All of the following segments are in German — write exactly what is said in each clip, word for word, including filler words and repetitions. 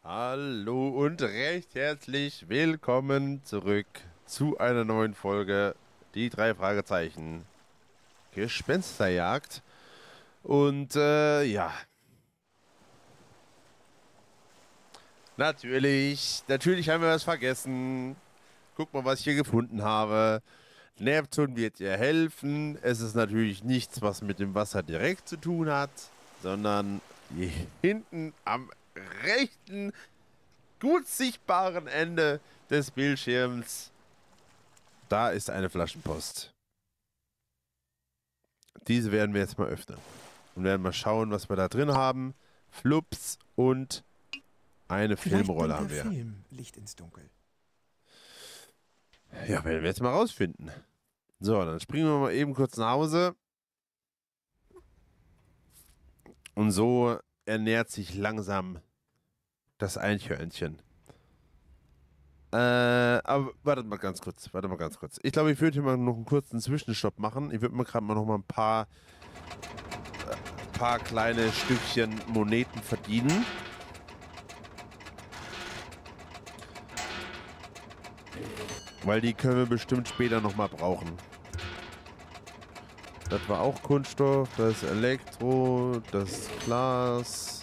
Hallo und recht herzlich willkommen zurück zu einer neuen Folge Die drei Fragezeichen Gespensterjagd. Und äh, ja, natürlich, natürlich haben wir was vergessen. Guck mal, was ich hier gefunden habe. Neptun wird dir helfen. Es ist natürlich nichts, was mit dem Wasser direkt zu tun hat, sondern hier hinten am rechten, gut sichtbaren Ende des Bildschirms. Da ist eine Flaschenpost. Diese werden wir jetzt mal öffnen. Und werden mal schauen, was wir da drin haben. Flups und eine Vielleicht Filmrolle bringt haben der wir. Film Licht ins Dunkel. Ja, werden wir jetzt mal rausfinden. So, dann springen wir mal eben kurz nach Hause. Und so ernährt sich langsam das Eichhörnchen. Äh, aber wartet mal ganz kurz, wartet mal ganz kurz. Ich glaube, ich würde hier mal noch einen kurzen Zwischenstopp machen. Ich würde mir gerade mal noch mal ein paar, paar kleine Stückchen Moneten verdienen. Weil die können wir bestimmt später noch mal brauchen. Das war auch Kunststoff, das ist Elektro, das ist Glas.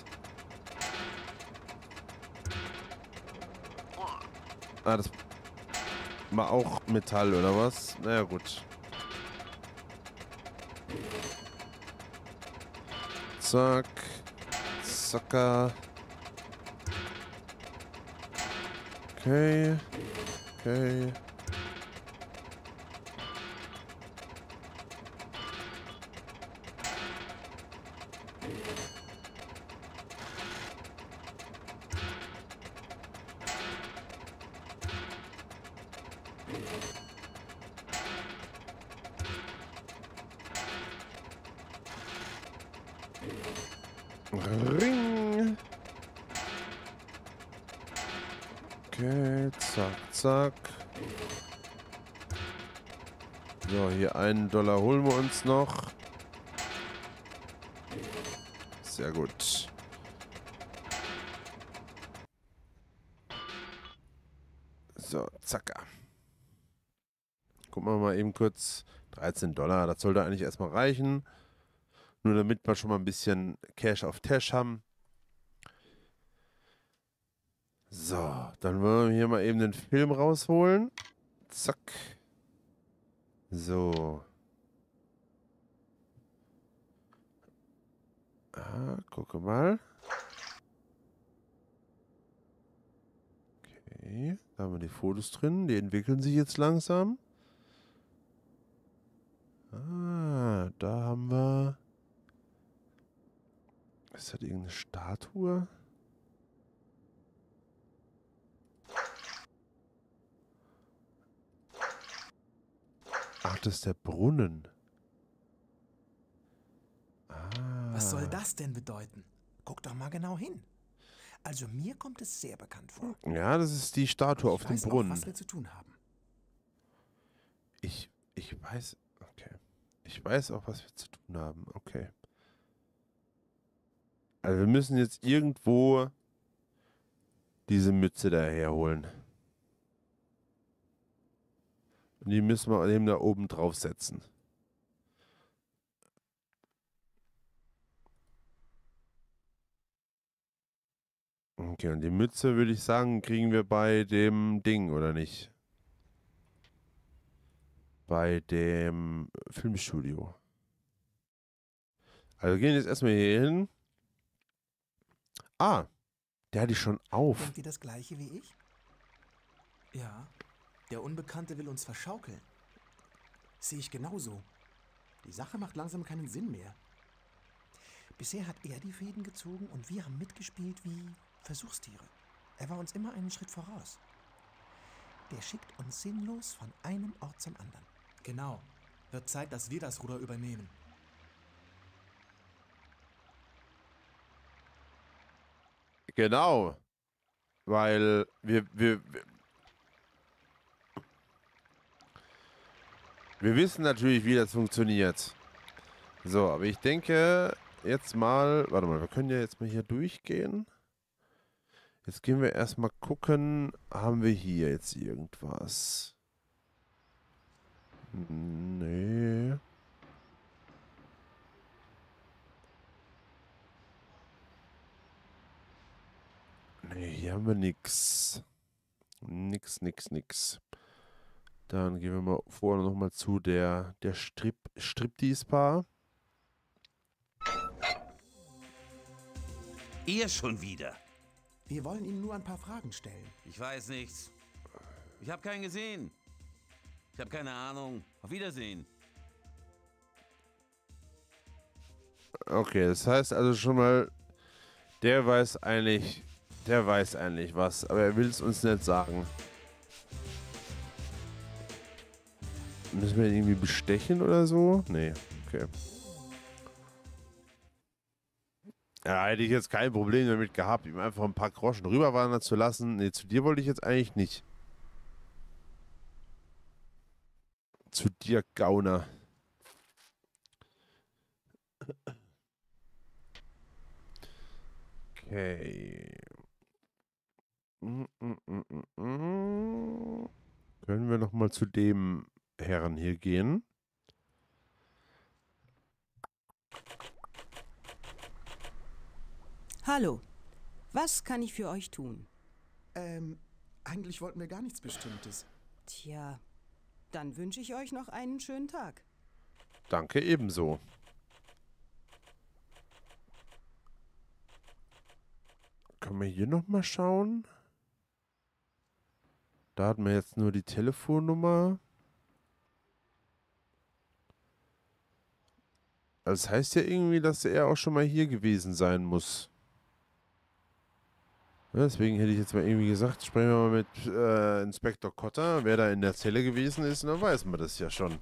Ah, das war auch Metall, oder was? Naja, gut. Zack. Zacker. Okay. Okay. Ring. Okay, zack, zack. So, hier einen Dollar holen wir uns noch. Sehr gut. So, zacker. Gucken wir mal eben kurz. dreizehn Dollar, das sollte eigentlich erstmal reichen. Nur damit wir schon mal ein bisschen Cash auf Tash haben. So, dann wollen wir hier mal eben den Film rausholen. Zack. So. Ah, gucke mal. Okay, da haben wir die Fotos drin. Die entwickeln sich jetzt langsam. Ah, da haben wir... Ist das irgendeine Statue? Ach, das ist der Brunnen. Ah. Was soll das denn bedeuten? Guck doch mal genau hin. Also mir kommt es sehr bekannt vor. Ja, das ist die Statue auf Ich dem weiß auch, Brunnen. was wir zu tun haben. Ich, ich weiß... Okay. Ich weiß auch, was wir zu tun haben. Okay. Also wir müssen jetzt irgendwo diese Mütze daher holen. Und die müssen wir eben da oben draufsetzen. Okay, und die Mütze, würde ich sagen, kriegen wir bei dem Ding, oder nicht? Bei dem Filmstudio. Also wir gehen jetzt erstmal hier hin. Ah, der hat die schon auf. Denkt ihr das gleiche wie ich? Ja, der Unbekannte will uns verschaukeln. Sehe ich genauso. Die Sache macht langsam keinen Sinn mehr. Bisher hat er die Fäden gezogen und wir haben mitgespielt wie Versuchstiere. Er war uns immer einen Schritt voraus. Der schickt uns sinnlos von einem Ort zum anderen. Genau. Wird Zeit, dass wir das Ruder übernehmen. Genau. Weil wir, wir, wir, wir wissen natürlich, wie das funktioniert. So, aber ich denke jetzt mal, warte mal, wir können ja jetzt mal hier durchgehen. Jetzt gehen wir erstmal gucken, haben wir hier jetzt irgendwas? Nee. Nee, hier haben wir nix. Nix, nix, nix. Dann gehen wir mal vorne nochmal zu der, der Strip, Striptease-Bar. Ihr schon wieder. Wir wollen Ihnen nur ein paar Fragen stellen. Ich weiß nichts. Ich habe keinen gesehen. Ich habe keine Ahnung. Auf Wiedersehen. Okay, das heißt also schon mal, der weiß eigentlich, der weiß eigentlich was, aber er will es uns nicht sagen. Müssen wir ihn irgendwie bestechen oder so? Nee, okay. Ja, hätte ich jetzt kein Problem damit gehabt, ihm einfach ein paar Groschen rüberwandern zu lassen. Nee, zu dir wollte ich jetzt eigentlich nicht. Zu dir, Gauner. Okay. Mm, mm, mm, mm, mm. Können wir noch mal zu dem Herren hier gehen? Hallo, was kann ich für euch tun? Ähm, eigentlich wollten wir gar nichts Bestimmtes. Tja, dann wünsche ich euch noch einen schönen Tag. Danke, ebenso. Können wir hier noch mal schauen? Da hatten wir jetzt nur die Telefonnummer. Das heißt ja irgendwie, dass er auch schon mal hier gewesen sein muss. Ja, deswegen hätte ich jetzt mal irgendwie gesagt, sprechen wir mal mit äh, Inspektor Cotter, wer da in der Zelle gewesen ist, und dann weiß man das ja schon.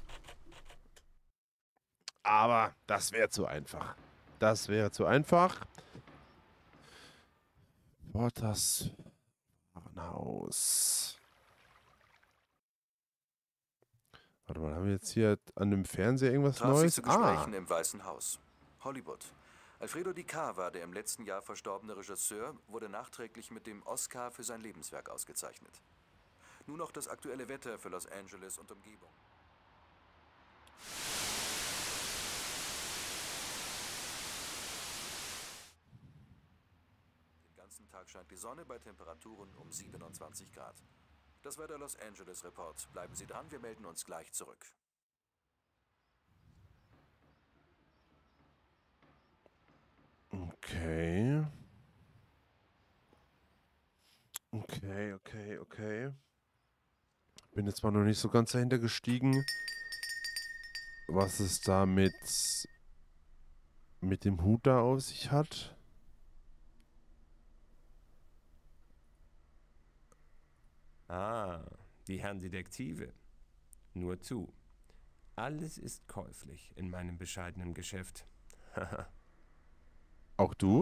Aber das wäre zu einfach. Das wäre zu einfach. Porters Warenhaus. Warte mal, haben wir jetzt hier an dem Fernseher irgendwas Traf sich Neues? zu Ah, Gesprächen im Weißen Haus. Hollywood. Alfredo Di Cava, der im letzten Jahr verstorbene Regisseur, wurde nachträglich mit dem Oscar für sein Lebenswerk ausgezeichnet. Nun noch das aktuelle Wetter für Los Angeles und Umgebung. Den ganzen Tag scheint die Sonne bei Temperaturen um siebenundzwanzig Grad. Das war der Los Angeles Report. Bleiben Sie dran, wir melden uns gleich zurück. okay. Okay, okay, okay. Bin jetzt mal noch nicht so ganz dahinter gestiegen, was es da mit, mit dem Hut da auf sich hat. Ah, die Herren Detektive. Nur zu. Alles ist käuflich in meinem bescheidenen Geschäft. Auch du?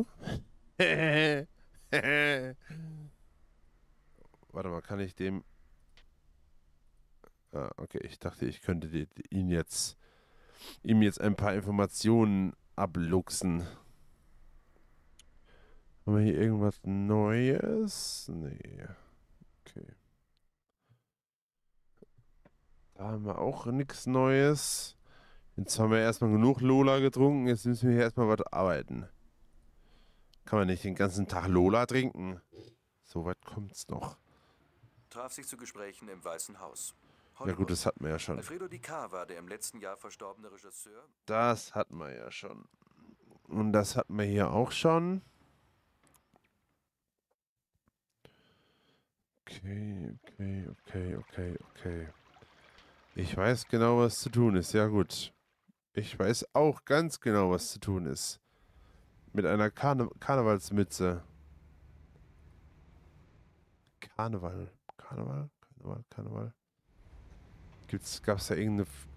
Warte mal, kann ich dem... Ah, okay, ich dachte, ich könnte die, die, ihn jetzt, ihm jetzt ein paar Informationen abluchsen. Haben wir hier irgendwas Neues? Nee. Okay. Da haben wir auch nichts Neues. Jetzt haben wir erstmal genug Lola getrunken, jetzt müssen wir hier erstmal was arbeiten. Kann man nicht den ganzen Tag Lola trinken? So weit kommt's noch. Traf sich zu Gesprächen im Weißen Haus. Ja gut, das hatten wir ja schon. Alfredo Di Cava, der im letzten Jahr verstorbene Regisseur. Das hatten wir ja schon. Und das hatten wir hier auch schon. Okay, okay, okay, okay, okay. Ich weiß genau, was zu tun ist. Ja gut. Ich weiß auch ganz genau, was zu tun ist. Mit einer Karne Karnevalsmütze. Karneval. Karneval? Karneval, Karneval. Gibt's, gab's da irgendeine... F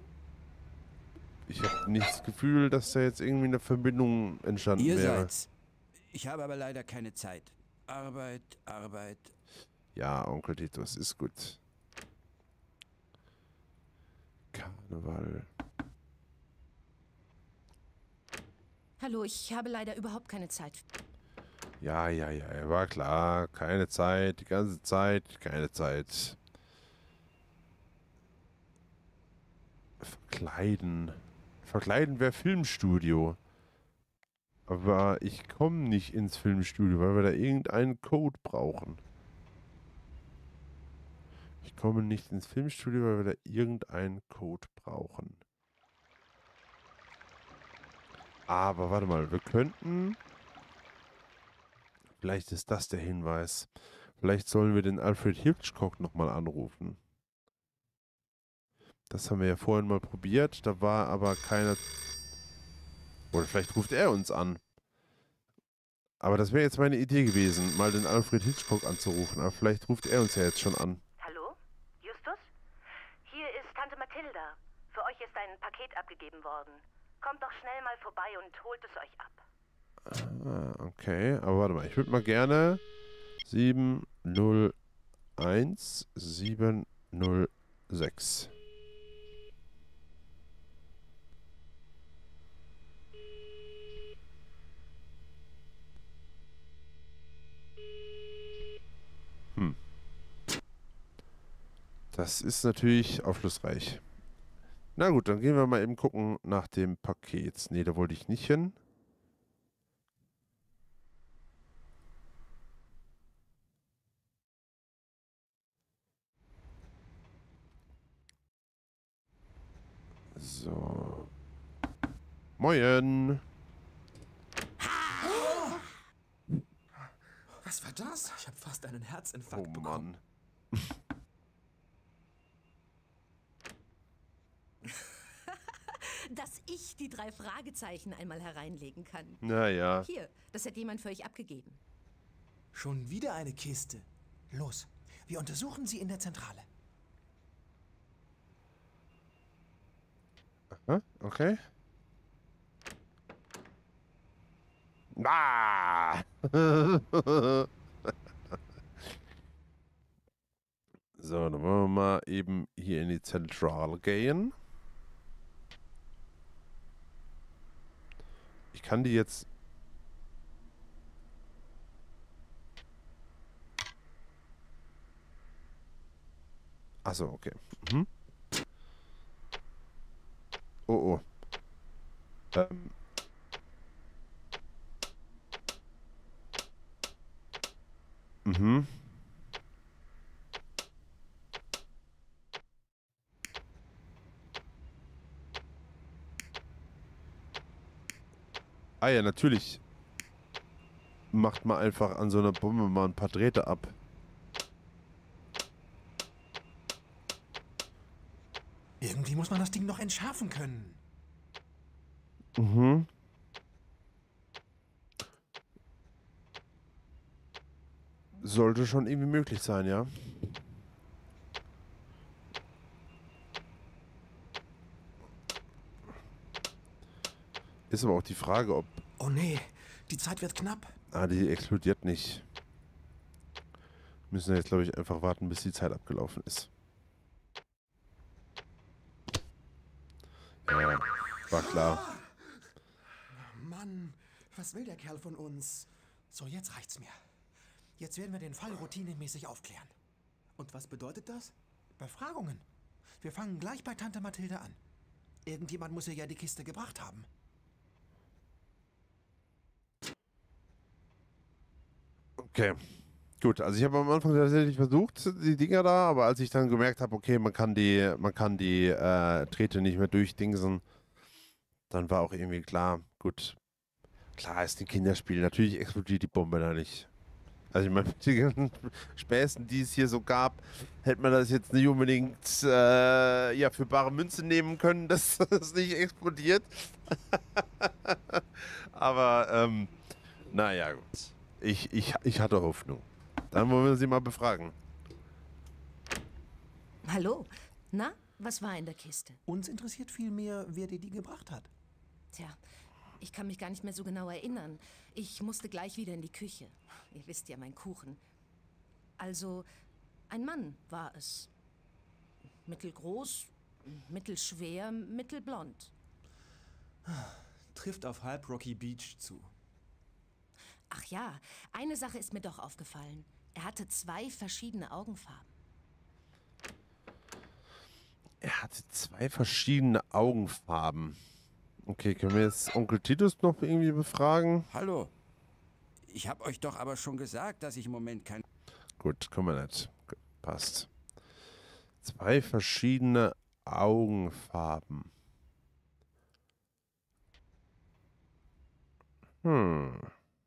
ich habe nicht das Gefühl, dass da jetzt irgendwie eine Verbindung entstanden Ihr wäre. seid's. Ich habe aber leider keine Zeit. Arbeit, Arbeit. Ja, Onkel Titus, ist gut. Karneval. Hallo, ich habe leider überhaupt keine Zeit. Ja, ja, ja, war klar. Keine Zeit, die ganze Zeit, keine Zeit. Verkleiden. Verkleiden wäre Filmstudio. Aber ich komme nicht ins Filmstudio, weil wir da irgendeinen Code brauchen. Ich komme nicht ins Filmstudio, weil wir da irgendeinen Code brauchen. Aber warte mal, wir könnten... Vielleicht ist das der Hinweis. Vielleicht sollen wir den Alfred Hitchcock nochmal anrufen. Das haben wir ja vorhin mal probiert. Da war aber keiner... Oder vielleicht ruft er uns an. Aber das wäre jetzt meine Idee gewesen, mal den Alfred Hitchcock anzurufen. Aber vielleicht ruft er uns ja jetzt schon an. Hallo? Justus? Hier ist Tante Mathilda. Für euch ist ein Paket abgegeben worden. Kommt doch schnell mal vorbei und holt es euch ab. Ah, okay. Aber warte mal, ich würde mal gerne sieben null eins sieben null sechs. Hm. Das ist natürlich aufschlussreich. Na gut, dann gehen wir mal eben gucken nach dem Paket. Nee, da wollte ich nicht hin. So. Moin. Was war das? Ich habe fast einen Herzinfarkt Oh bekommen. Mann. Dass ich die drei Fragezeichen einmal hereinlegen kann. Naja. Hier, das hat jemand für euch abgegeben. Schon wieder eine Kiste. Los, wir untersuchen sie in der Zentrale. Aha, okay. Ah! So, dann wollen wir mal eben hier in die Zentrale gehen. Ich kann die jetzt... Achso, okay. Mhm. Oh, oh. Ähm. Mhm. Ah ja, natürlich. Macht man einfach an so einer Bombe mal ein paar Drähte ab. Irgendwie muss man das Ding noch entschärfen können. Mhm. Sollte schon irgendwie möglich sein, ja. Ist aber auch die Frage, ob... Oh nee, die Zeit wird knapp. Ah, die explodiert nicht. Müssen wir jetzt, glaube ich, einfach warten, bis die Zeit abgelaufen ist. Ja, war klar. Mann, was will der Kerl von uns? So, jetzt reicht's mir. Jetzt werden wir den Fall routinemäßig aufklären. Und was bedeutet das? Befragungen. Wir fangen gleich bei Tante Mathilde an. Irgendjemand muss ihr ja die Kiste gebracht haben. Okay. Gut, also ich habe am Anfang tatsächlich versucht, die Dinger da, aber als ich dann gemerkt habe, okay, man kann die, man kann die äh, Drähte nicht mehr durchdingsen, dann war auch irgendwie klar, gut, klar ist ein Kinderspiel, natürlich explodiert die Bombe da nicht. Also ich meine, mit den ganzen Späßen, die es hier so gab, hätte man das jetzt nicht unbedingt äh, ja, für bare Münze nehmen können, dass das nicht explodiert. Aber ähm, naja, gut. Ich, ich, ich hatte Hoffnung. Dann wollen wir sie mal befragen. Hallo? Na, was war in der Kiste? Uns interessiert vielmehr, wer dir die gebracht hat. Tja, ich kann mich gar nicht mehr so genau erinnern. Ich musste gleich wieder in die Küche. Ihr wisst ja, mein Kuchen. Also, ein Mann war es. Mittelgroß, mittelschwer, mittelblond. Trifft auf halb Rocky Beach zu. Ach ja, eine Sache ist mir doch aufgefallen. Er hatte zwei verschiedene Augenfarben. Er hatte zwei verschiedene Augenfarben. Okay, können wir jetzt Onkel Titus noch irgendwie befragen? Hallo. Ich habe euch doch aber schon gesagt, dass ich im Moment kein... Gut, können wir nicht. Gut, passt. Zwei verschiedene Augenfarben. Hm.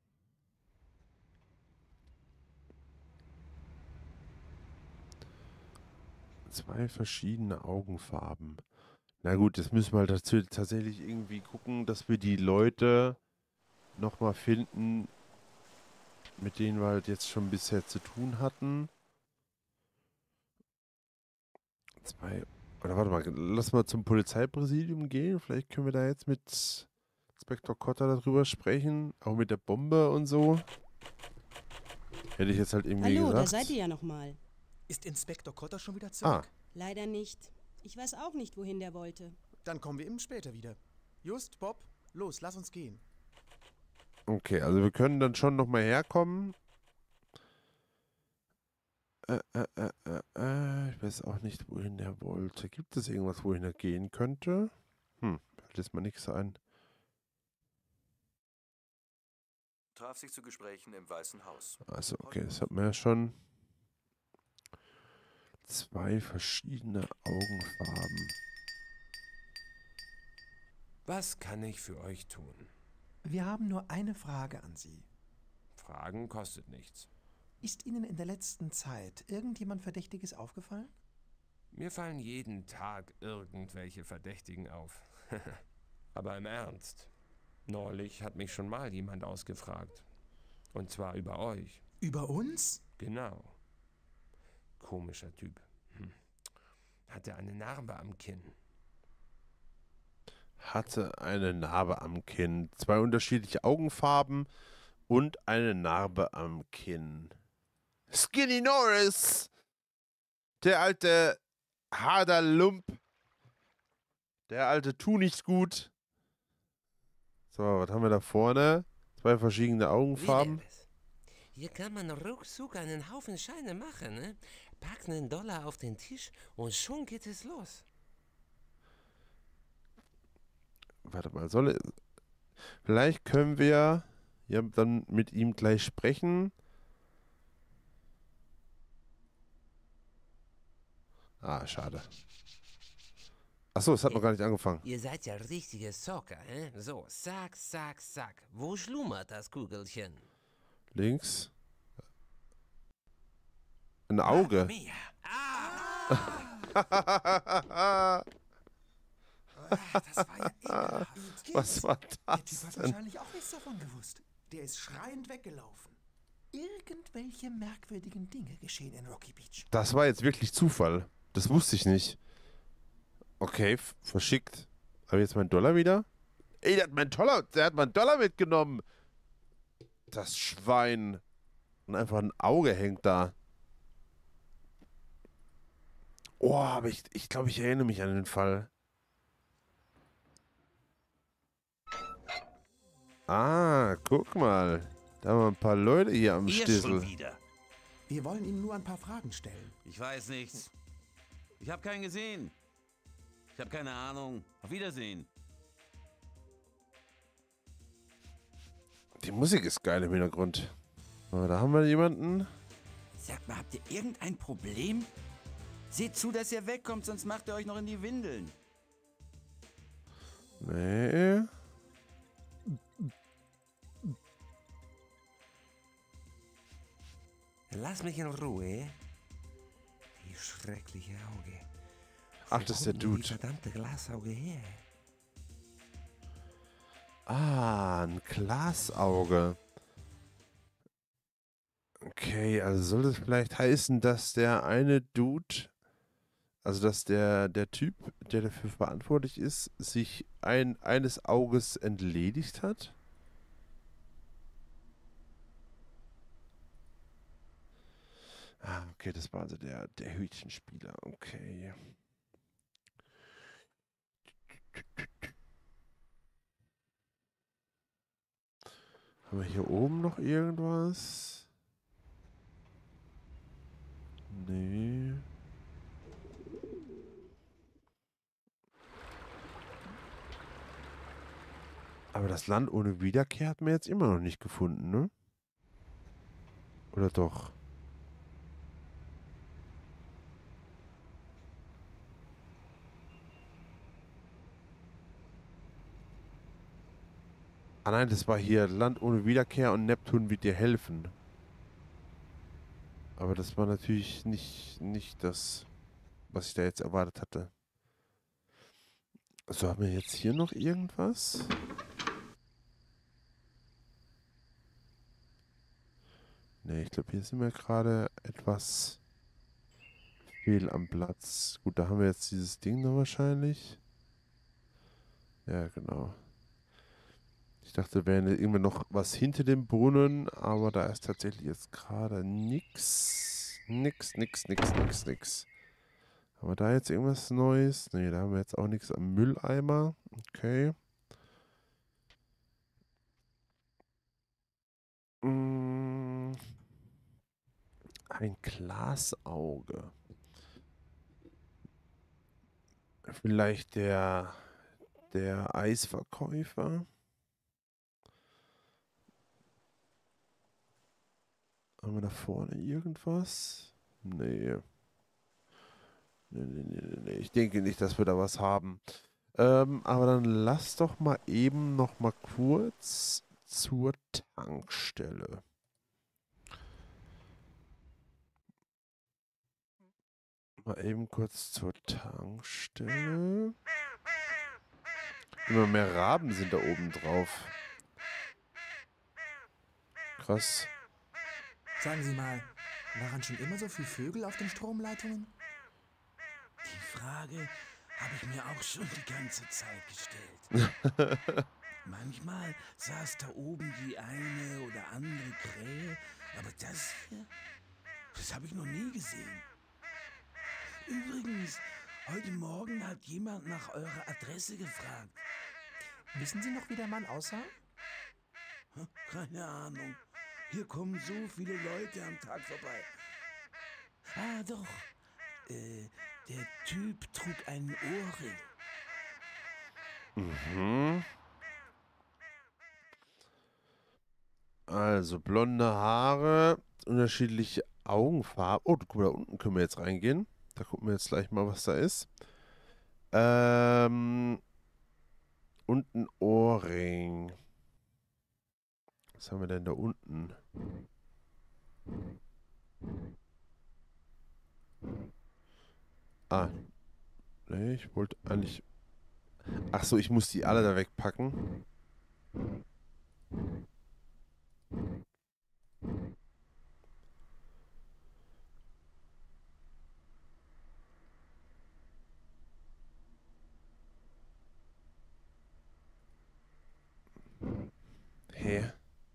Zwei verschiedene Augenfarben. Na gut, jetzt müssen wir halt dazu tatsächlich irgendwie gucken, dass wir die Leute nochmal finden, mit denen wir halt jetzt schon bisher zu tun hatten. Zwei. Oder warte mal, lass mal zum Polizeipräsidium gehen. Vielleicht können wir da jetzt mit Inspektor Cotter darüber sprechen. Auch mit der Bombe und so. Hätte ich jetzt halt irgendwie Hallo, gesagt. da seid ihr ja nochmal. Ist Inspektor Cotter schon wieder zurück? Ah. Leider nicht. Ich weiß auch nicht, wohin der wollte. Dann kommen wir eben später wieder. Just, Bob, los, lass uns gehen. Okay, also wir können dann schon nochmal herkommen. Äh, äh, äh, äh, äh, ich weiß auch nicht, wohin der wollte. Gibt es irgendwas, wohin er gehen könnte? Hm, fällt jetzt mal nichts ein. Traf sich zu Gesprächen im Weißen Haus. Also, okay, das hat man ja schon. Zwei verschiedene Augenfarben. Was kann ich für euch tun? Wir haben nur eine Frage an Sie. Fragen kostet nichts. Ist Ihnen in der letzten Zeit irgendjemand Verdächtiges aufgefallen? Mir fallen jeden Tag irgendwelche Verdächtigen auf. Aber im Ernst. Neulich hat mich schon mal jemand ausgefragt. Und zwar über euch. Über uns? Genau. Komischer Typ. Hm. Hatte eine Narbe am Kinn. Hatte eine Narbe am Kinn. Zwei unterschiedliche Augenfarben und eine Narbe am Kinn. Skinny Norris! Der alte Haderlump. Der alte Tu nichts gut. So, was haben wir da vorne? Zwei verschiedene Augenfarben. Hier kann man ruckzuck einen Haufen Scheine machen, ne? Pack einen Dollar auf den Tisch und schon geht es los. Warte mal, soll ich, vielleicht können wir ja dann mit ihm gleich sprechen. Ah, schade. Achso, es hat noch gar nicht angefangen. Ihr seid ja richtige Zocker, eh? So, zack, zack, zack. Wo schlummert das Kugelchen? Links. Ein Auge. Ah, das war ja ekelhaft. Was war Der Typ das hat denn? wahrscheinlich auch nichts davon gewusst. Der ist schreiend weggelaufen. Irgendwelche merkwürdigen Dinge geschehen in Rocky Beach. Das war jetzt wirklich Zufall. Das wusste ich nicht. Okay, f- verschickt. Habe ich jetzt meinen Dollar wieder? Ey, der hat meinen Dollar, der hat meinen Dollar mitgenommen. Das Schwein. Und einfach ein Auge hängt da. Oh, aber ich, ich glaube, ich erinnere mich an den Fall. Ah, guck mal. Da haben wir ein paar Leute hier am Ihr Stissel. schon wieder. Wir wollen Ihnen nur ein paar Fragen stellen. Ich weiß nichts. Ich habe keinen gesehen. Ich habe keine Ahnung. Auf Wiedersehen. Die Musik ist geil im Hintergrund. Aber da haben wir jemanden. Sagt mal, habt ihr irgendein Problem? Seht zu, dass ihr wegkommt, sonst macht ihr euch noch in die Windeln. Nee. Lass mich in Ruhe. Die schreckliche Auge. Ach, das ist der Wo kommt Dude. Die verdammte Glasauge her. Ah, ein Glasauge. Okay, also soll das vielleicht heißen, dass der eine Dude, also dass der, der Typ, der dafür verantwortlich ist, sich ein, eines Auges entledigt hat? Ah, okay, das war also der, der Hütchenspieler. Okay. Haben wir hier oben noch irgendwas? Nee. Aber das Land ohne Wiederkehr hat man jetzt immer noch nicht gefunden, ne? Oder doch? Ah nein, das war hier Land ohne Wiederkehr und Neptun wird dir helfen. Aber das war natürlich nicht, nicht das, was ich da jetzt erwartet hatte. So, haben wir jetzt hier noch irgendwas? Ne, ich glaube, hier sind wir gerade etwas fehl am Platz. Gut, da haben wir jetzt dieses Ding noch wahrscheinlich. Ja, genau. Ich dachte, wäre irgendwann noch was hinter dem Brunnen, aber da ist tatsächlich jetzt gerade nix. Nix, nix, nix, nix, nix. Haben wir da jetzt irgendwas Neues? Ne, da haben wir jetzt auch nichts am Mülleimer. Okay. Mm. Ein Glasauge. Vielleicht der, der Eisverkäufer. Haben wir da vorne irgendwas? Nee. Nee, nee, nee, nee, nee. Ich denke nicht, dass wir da was haben. Ähm, aber dann lass doch mal eben noch mal kurz zur Tankstelle. Mal eben kurz zur Tankstelle. Immer mehr Raben sind da oben drauf. Krass. Sagen Sie mal, waren schon immer so viele Vögel auf den Stromleitungen? Die Frage habe ich mir auch schon die ganze Zeit gestellt. Manchmal saß da oben die eine oder andere Krähe, aber das hier, das habe ich noch nie gesehen. Übrigens, heute Morgen hat jemand nach eurer Adresse gefragt. Wissen Sie noch, wie der Mann aussah? Keine Ahnung. Hier kommen so viele Leute am Tag vorbei. Ah, doch. Äh, der Typ trug einen Ohrring. Mhm. Also blonde Haare, unterschiedliche Augenfarben. Oh, guck mal, da unten können wir jetzt reingehen. Da gucken wir jetzt gleich mal, was da ist. Ähm, und ein Ohrring. Was haben wir denn da unten? Ah. Nee, ich wollte eigentlich... Ach so, ich muss die alle da wegpacken. Hä?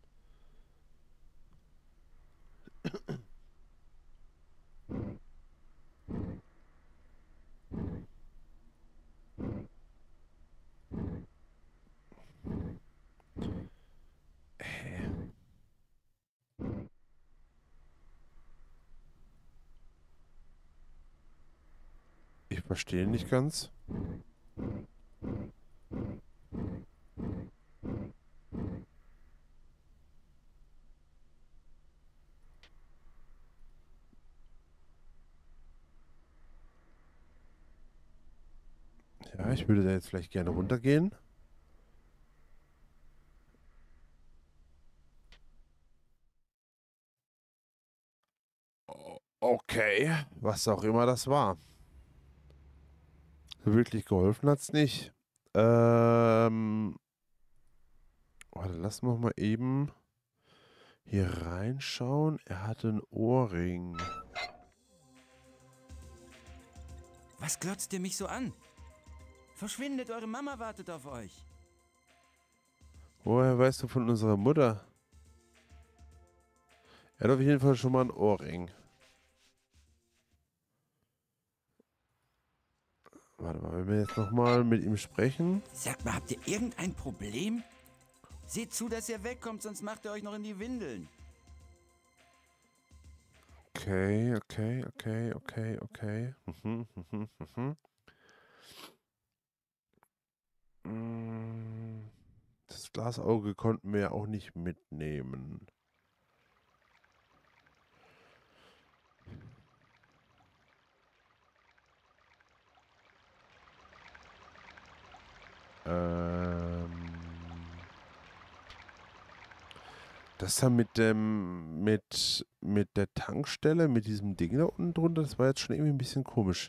Hä? Ich verstehe nicht ganz. Ja, ich würde da jetzt vielleicht gerne runtergehen. Okay, was auch immer das war. Wirklich geholfen hat es nicht. Ähm, warte, lass mal mal eben hier reinschauen. Er hatte einen Ohrring. Was glotzt ihr mich so an? Verschwindet, eure Mama wartet auf euch. Woher weißt du von unserer Mutter? Er hat auf jeden Fall schon mal einen Ohrring. Warte mal, wenn wir jetzt nochmal mit ihm sprechen. Sagt mal, habt ihr irgendein Problem? Seht zu, dass ihr wegkommt, sonst macht ihr euch noch in die Windeln. Okay, okay, okay, okay, okay. Mhm, mhm, mhm. Mm, Das Glasauge konnten wir ja auch nicht mitnehmen. Ähm, das da mit dem, mit, mit der Tankstelle, mit diesem Ding da unten drunter, das war jetzt schon irgendwie ein bisschen komisch.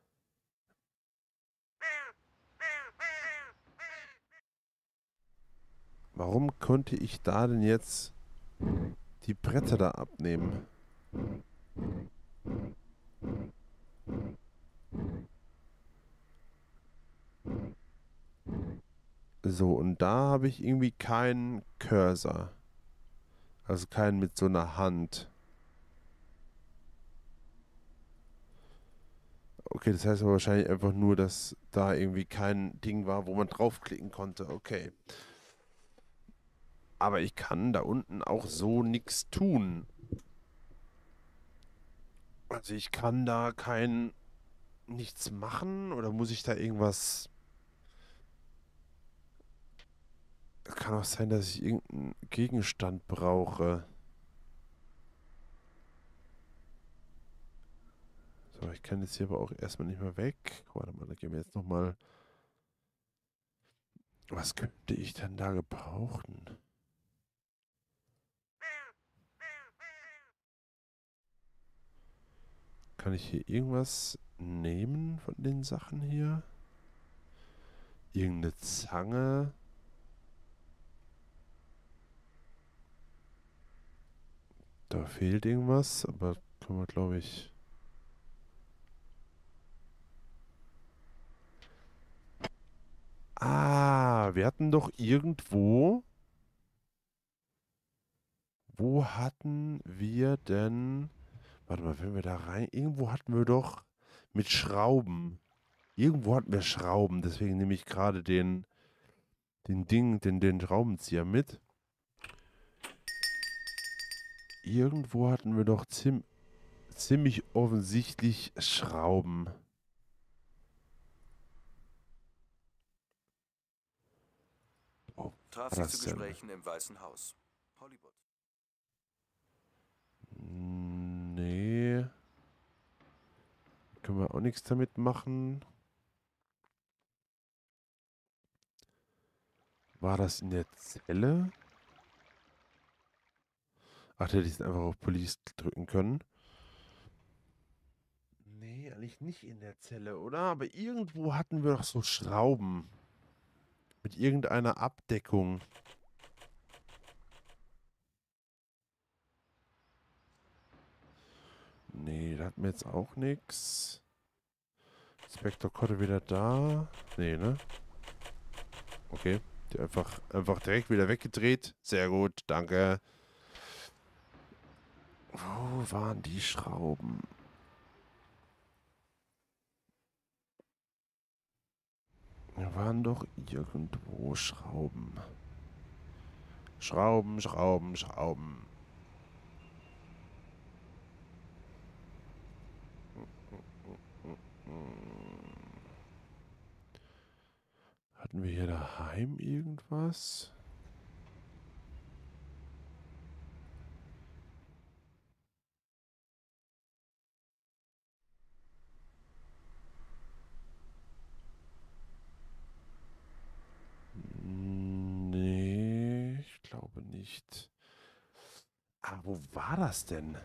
Warum konnte ich da denn jetzt die Bretter da abnehmen? So, und da habe ich irgendwie keinen Cursor. Also keinen mit so einer Hand. Okay, das heißt aber wahrscheinlich einfach nur, dass da irgendwie kein Ding war, wo man draufklicken konnte. Okay. Aber ich kann da unten auch so nichts tun. Also ich kann da kein nichts machen oder muss ich da irgendwas... Es kann auch sein, dass ich irgendeinen Gegenstand brauche. So, ich kann jetzt hier aber auch erstmal nicht mehr weg. Warte mal, da gehen wir jetzt nochmal... Was könnte ich denn da gebrauchen? Kann ich hier irgendwas nehmen von den Sachen hier? Irgendeine Zange? Da fehlt irgendwas, aber können wir, glaube ich... Ah, wir hatten doch irgendwo... Wo hatten wir denn... Warte mal, wenn wir da rein... Irgendwo hatten wir doch mit Schrauben. Irgendwo hatten wir Schrauben, deswegen nehme ich gerade den... Den Ding, den, den Schraubenzieher mit. Irgendwo hatten wir doch ziem ziemlich offensichtlich Schrauben. Oh, Traf war sich zu das denn? Gesprächen im Weißen Haus. Hollywood. Nee. Können wir auch nichts damit machen. War das in der Zelle? Ach, hätte ich einfach auf Police drücken können. Nee, eigentlich nicht in der Zelle, oder? Aber irgendwo hatten wir doch so Schrauben. Mit irgendeiner Abdeckung. Nee, da hatten wir jetzt auch nichts. Inspektor Kotte wieder da. Nee, ne? Okay. Die einfach, einfach direkt wieder weggedreht. Sehr gut, danke. Wo waren die Schrauben? Da waren doch irgendwo Schrauben. Schrauben, Schrauben, Schrauben. Hatten wir hier daheim irgendwas? Nee, ich glaube nicht. Ah, wo war das denn?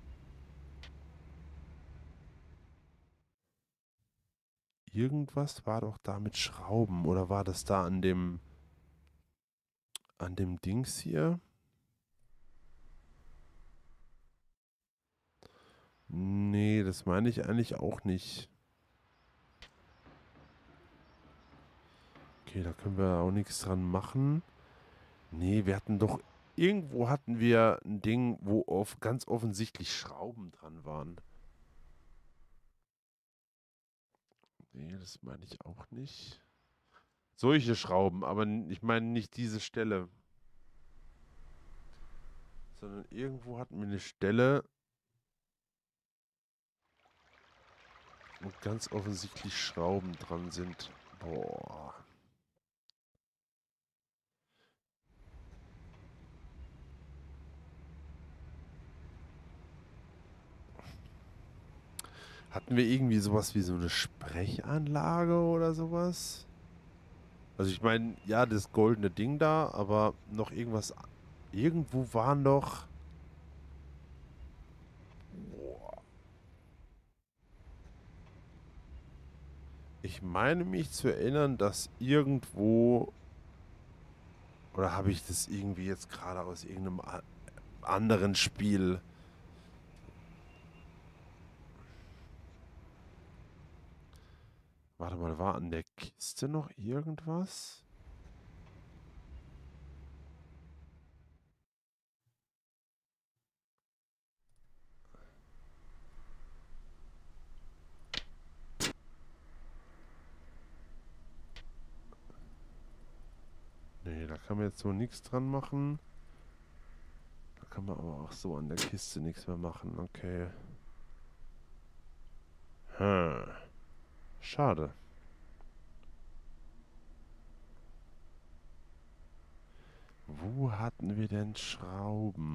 Irgendwas war doch da mit Schrauben. Oder war das da an dem... an dem Dings hier? Nee, das meine ich eigentlich auch nicht. Okay, da können wir auch nichts dran machen. Nee, wir hatten doch... Irgendwo hatten wir ein Ding, wo auf ganz offensichtlich Schrauben dran waren. Nee, das meine ich auch nicht. Solche Schrauben, aber n- ich meine nicht diese Stelle. Sondern irgendwo hatten wir eine Stelle, wo ganz offensichtlich Schrauben dran sind. Boah. Hatten wir irgendwie sowas wie so eine Sprechanlage oder sowas? Also ich meine, ja, das goldene Ding da, aber noch irgendwas... Irgendwo war noch... Boah. Ich meine mich zu erinnern, dass irgendwo... Oder habe ich das irgendwie jetzt gerade aus irgendeinem anderen Spiel... Warte mal, war an der Kiste noch irgendwas? Nee, da kann man jetzt so nichts dran machen. Da kann man aber auch so an der Kiste nichts mehr machen. Okay. Hm. Schade. Wo hatten wir denn Schrauben?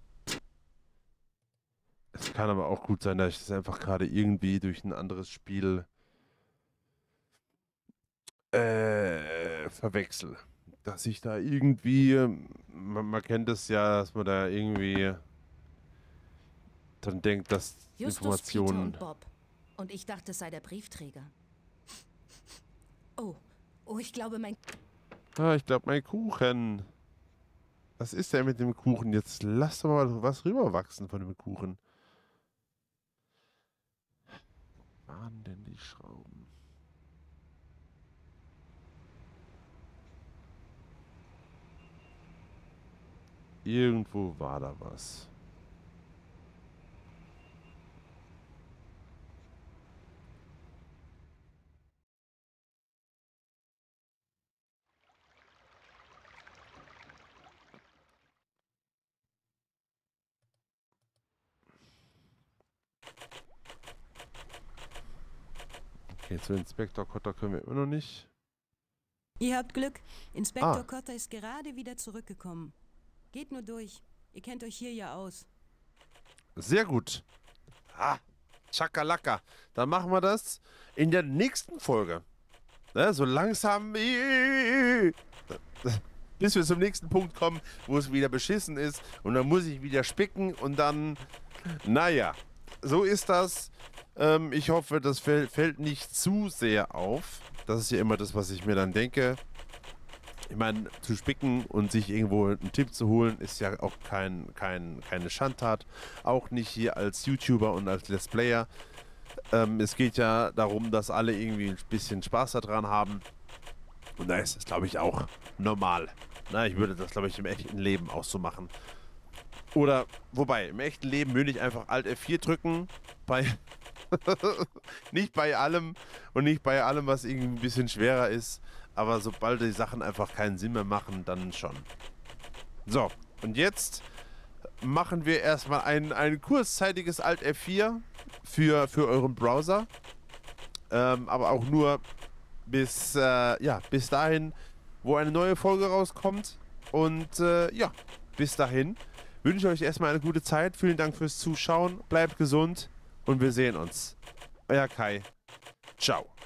Es kann aber auch gut sein, dass ich das einfach gerade irgendwie durch ein anderes Spiel äh, verwechsel. Dass ich da irgendwie, man, man kennt es ja, dass man da irgendwie dann denkt, dass Justus, Informationen... Peter und Bob. Und ich dachte, es sei der Briefträger. Oh, oh, ich glaube, mein... Ah, ich glaube, mein Kuchen. Was ist denn mit dem Kuchen? Jetzt lass doch mal was rüberwachsen von dem Kuchen. Wo waren denn die Schrauben? Irgendwo war da was. Okay, zu Inspektor Kotter können wir immer noch nicht. Ihr habt Glück. Inspektor Ah. Kotter ist gerade wieder zurückgekommen. Geht nur durch. Ihr kennt euch hier ja aus. Sehr gut. Ah, Chakalaka. Dann machen wir das in der nächsten Folge. Ne, so langsam, bis wir zum nächsten Punkt kommen, wo es wieder beschissen ist. Und dann muss ich wieder spicken und dann, naja, so ist das. Ähm, ich hoffe, das fällt, fällt nicht zu sehr auf. Das ist ja immer das, was ich mir dann denke. Ich meine, zu spicken und sich irgendwo einen Tipp zu holen, ist ja auch kein, kein, keine Schandtat. Auch nicht hier als YouTuber und als Let's Player. Ähm, es geht ja darum, dass alle irgendwie ein bisschen Spaß daran haben. Und da ist es, glaube ich, auch normal. Na, ich würde das, glaube ich, im echten Leben auch so machen. Oder, wobei, im echten Leben würde ich einfach Alt F vier drücken. Bei nicht bei allem und nicht bei allem, was irgendwie ein bisschen schwerer ist. Aber sobald die Sachen einfach keinen Sinn mehr machen, dann schon. So, und jetzt machen wir erstmal ein, ein kurzzeitiges Alt F vier für, für euren Browser. Ähm, aber auch nur bis, äh, ja, bis dahin, wo eine neue Folge rauskommt. Und äh, ja, bis dahin wünsche ich euch erstmal eine gute Zeit. Vielen Dank fürs Zuschauen. Bleibt gesund und wir sehen uns. Euer Kai. Ciao.